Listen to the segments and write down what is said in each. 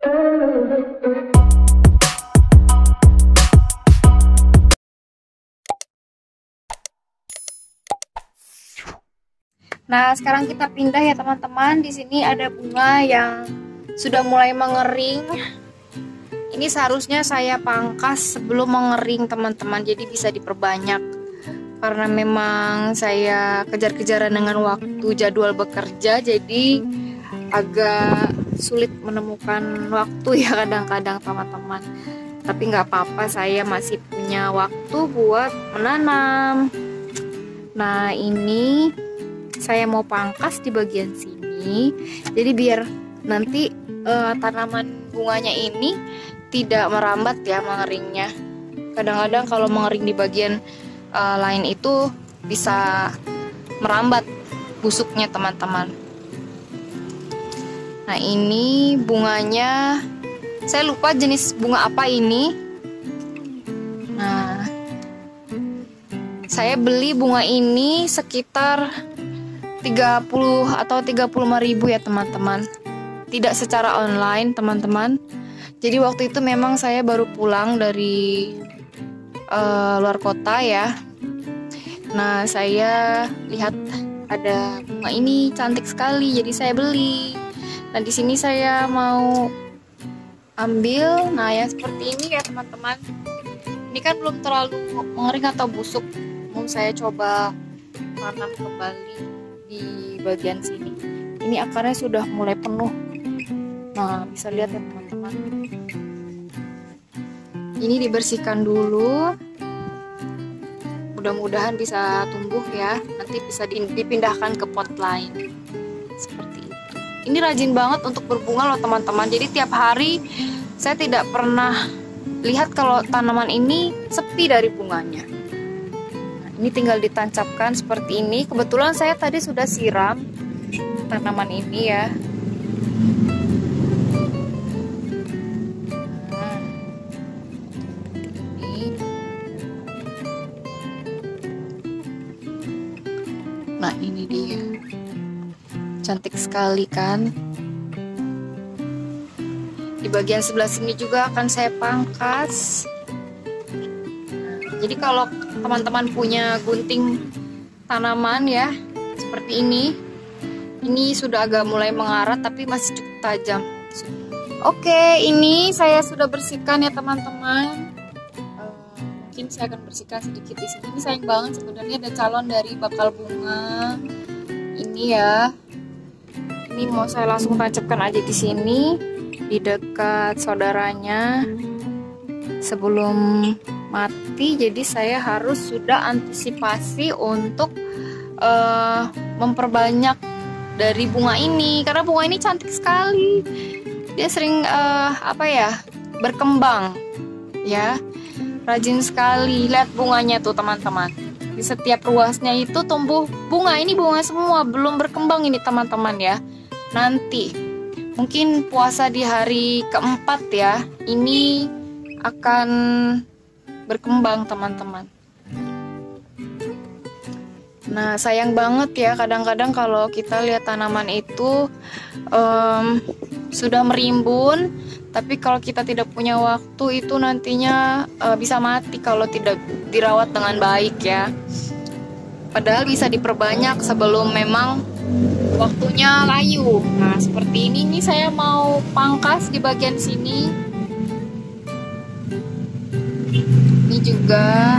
Nah, sekarang kita pindah ya teman-teman. Di sini ada bunga yang sudah mulai mengering. Ini seharusnya saya pangkas sebelum mengering teman-teman, jadi bisa diperbanyak. Karena memang saya kejar-kejaran dengan waktu jadwal bekerja, jadi agak sulit menemukan waktu ya kadang-kadang teman-teman. Tapi nggak apa-apa, saya masih punya waktu buat menanam. Nah, ini saya mau pangkas di bagian sini, jadi biar nanti tanaman bunganya ini tidak merambat ya mengeringnya. Kadang-kadang kalau mengering di bagian lain itu bisa merambat busuknya teman-teman. Nah, ini bunganya, saya lupa jenis bunga apa ini. Nah, saya beli bunga ini sekitar 30 atau 35.000 ya teman-teman. Tidak secara online teman-teman. Jadi waktu itu memang saya baru pulang dari luar kota ya. Nah, saya lihat ada bunga ini cantik sekali, jadi saya beli. Nah, di sini saya mau ambil. Nah, yang seperti ini ya teman-teman. Ini kan belum terlalu mengering atau busuk. Mau saya coba tanam kembali di bagian sini. Ini akarnya sudah mulai penuh. Nah, bisa lihat ya teman-teman. Ini dibersihkan dulu. Mudah-mudahan bisa tumbuh ya. Nanti bisa dipindahkan ke pot lain. Seperti itu. Ini rajin banget untuk berbunga loh teman-teman. Jadi tiap hari saya tidak pernah lihat kalau tanaman ini sepi dari bunganya. Nah, ini tinggal ditancapkan seperti ini. Kebetulan saya tadi sudah siram tanaman ini ya. Nah, ini dia. Cantik sekali kan? Di bagian sebelah sini juga akan saya pangkas. Jadi kalau teman-teman punya gunting tanaman ya, seperti ini sudah agak mulai mengarat tapi masih cukup tajam. Oke, ini saya sudah bersihkan ya teman-teman. Mungkin saya akan bersihkan sedikit di sini. Ini sayang banget sebenarnya ada calon dari bakal bunga ini ya. Ini mau saya langsung tancapkan aja di sini, di dekat saudaranya sebelum mati. Jadi saya harus sudah antisipasi untuk memperbanyak dari bunga ini, karena bunga ini cantik sekali. Dia sering berkembang ya. Rajin sekali, lihat bunganya tuh teman-teman. Di setiap ruasnya itu tumbuh bunga. Ini bunga semua, belum berkembang ini teman-teman ya. Nanti mungkin puasa di hari keempat ya, ini akan berkembang teman-teman. Nah, sayang banget ya kadang-kadang kalau kita lihat tanaman itu sudah merimbun, tapi kalau kita tidak punya waktu itu nantinya bisa mati kalau tidak dirawat dengan baik ya. Padahal bisa diperbanyak sebelum memang waktunya layu. Nah, seperti ini nih saya mau pangkas di bagian sini. Ini juga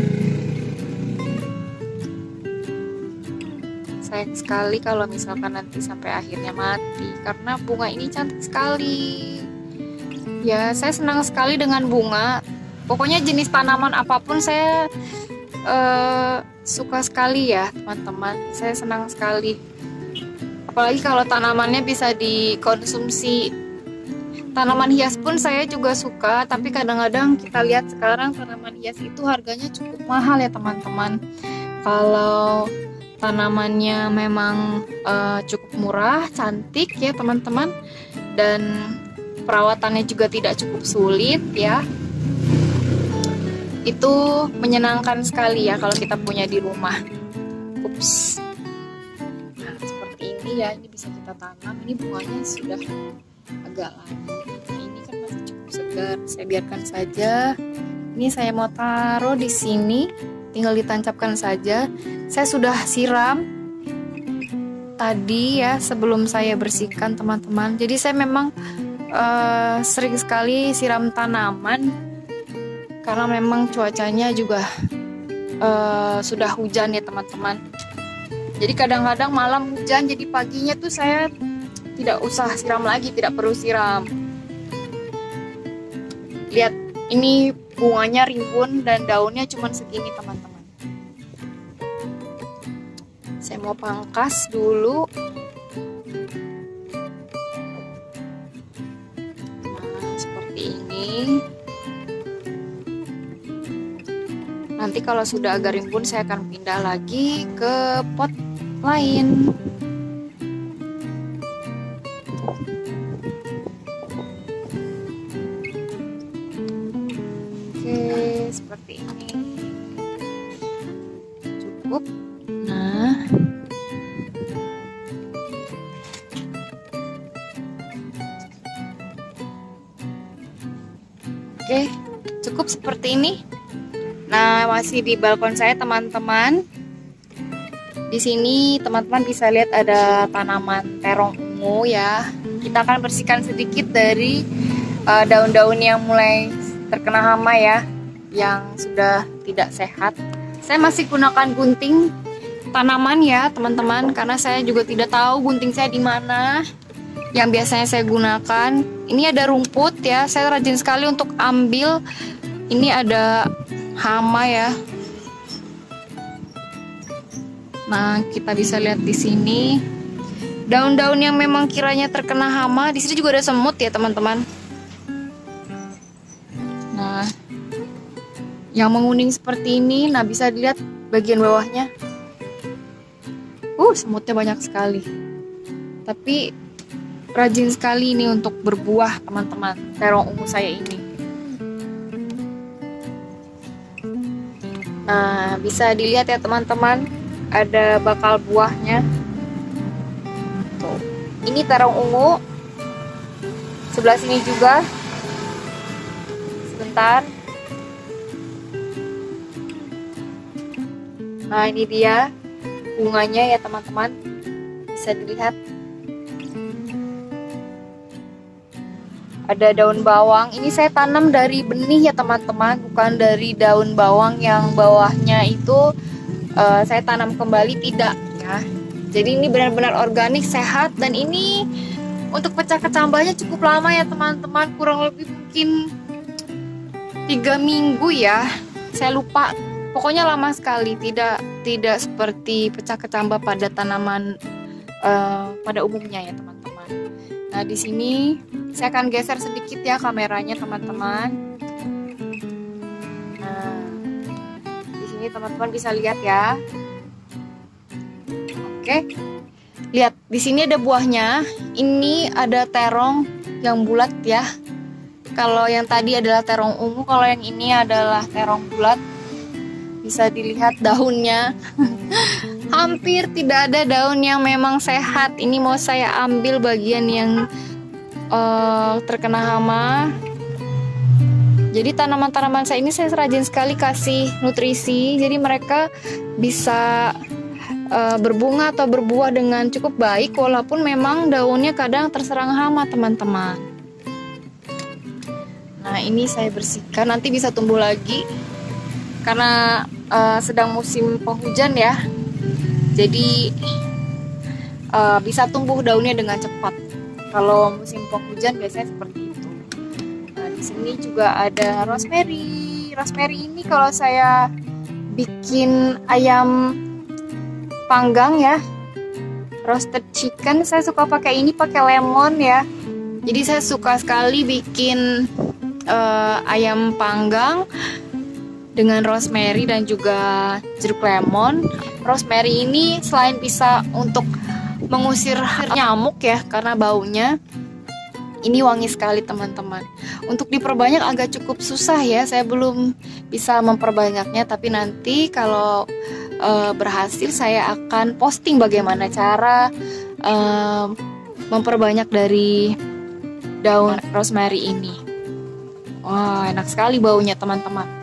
sayang sekali kalau misalkan nanti sampai akhirnya mati, karena bunga ini cantik sekali. Ya, saya senang sekali dengan bunga. Pokoknya jenis tanaman apapun saya suka sekali ya teman-teman. Saya senang sekali. Apalagi kalau tanamannya bisa dikonsumsi. Tanaman hias pun saya juga suka, tapi kadang-kadang kita lihat sekarang tanaman hias itu harganya cukup mahal ya teman-teman. Kalau tanamannya memang cukup murah, cantik ya teman-teman, dan perawatannya juga tidak cukup sulit ya. Itu menyenangkan sekali ya kalau kita punya di rumah. Ups. Nah, seperti ini ya, ini bisa kita tanam. Ini bunganya sudah agak lama. Nah, segar. Saya biarkan saja. Ini saya mau taruh di sini, tinggal ditancapkan saja. Saya sudah siram tadi ya sebelum saya bersihkan teman-teman. Jadi saya memang sering sekali siram tanaman karena memang cuacanya juga sudah hujan ya teman-teman. Jadi kadang-kadang malam hujan, jadi paginya tuh saya tidak usah siram lagi, tidak perlu siram. Lihat, ini bunganya rimbun dan daunnya cuma segini teman-teman. Saya mau pangkas dulu. Nah, seperti ini. Nanti kalau sudah agak rimbun saya akan pindah lagi ke pot lain. Oke, seperti ini. Cukup. Nah, oke, cukup seperti ini. Nah, masih di balkon saya teman-teman. Di sini teman-teman bisa lihat ada tanaman terong ungu ya. Kita akan bersihkan sedikit dari daun-daun yang mulai terkena hama ya, yang sudah tidak sehat. Saya masih gunakan gunting tanaman ya teman-teman, karena saya juga tidak tahu gunting saya di mana. Yang biasanya saya gunakan, ini ada rumput ya. Saya rajin sekali untuk ambil. Ini ada hama ya. Nah, kita bisa lihat di sini daun-daun yang memang kiranya terkena hama. Di sini juga ada semut ya teman-teman. Nah, yang menguning seperti ini, nah bisa dilihat bagian bawahnya. Semutnya banyak sekali. Tapi rajin sekali ini untuk berbuah teman-teman, terong ungu saya ini. Nah, bisa dilihat ya teman-teman, ada bakal buahnya. Tuh, ini terong ungu. Sebelah sini juga. Sebentar. Nah, ini dia bunganya ya teman-teman. Bisa dilihat. Ada daun bawang. Ini saya tanam dari benih ya teman-teman, bukan dari daun bawang yang bawahnya itu saya tanam kembali, tidak ya. Jadi ini benar-benar organik, sehat, dan ini untuk pecah kecambahnya cukup lama ya teman-teman, kurang lebih mungkin 3 minggu ya. Saya lupa. Pokoknya lama sekali, tidak seperti pecah kecambah pada tanaman pada umumnya ya teman-teman. Nah, di sini saya akan geser sedikit ya kameranya teman-teman. Nah, di sini teman-teman bisa lihat ya. Oke, lihat di sini ada buahnya. Ini ada terong yang bulat ya. Kalau yang tadi adalah terong ungu, kalau yang ini adalah terong bulat. Bisa dilihat daunnya. Hampir tidak ada daun yang memang sehat. Ini mau saya ambil bagian yang terkena hama. Jadi tanaman-tanaman saya ini saya rajin sekali kasih nutrisi. Jadi mereka bisa berbunga atau berbuah dengan cukup baik, walaupun memang daunnya kadang terserang hama teman-teman. Nah, ini saya bersihkan, nanti bisa tumbuh lagi karena sedang musim penghujan ya. Jadi bisa tumbuh daunnya dengan cepat. Kalau musim penghujan biasanya seperti itu. Nah, di sini juga ada rosemary. Rosemary ini kalau saya bikin ayam panggang ya, roasted chicken, saya suka pakai ini, pakai lemon ya. Jadi saya suka sekali bikin ayam panggang dengan rosemary dan juga jeruk lemon. Rosemary ini selain bisa untuk mengusir nyamuk ya, karena baunya ini wangi sekali teman-teman. Untuk diperbanyak agak cukup susah ya, saya belum bisa memperbanyaknya, tapi nanti kalau berhasil saya akan posting bagaimana cara memperbanyak dari daun rosemary ini. Wah, enak sekali baunya teman-teman.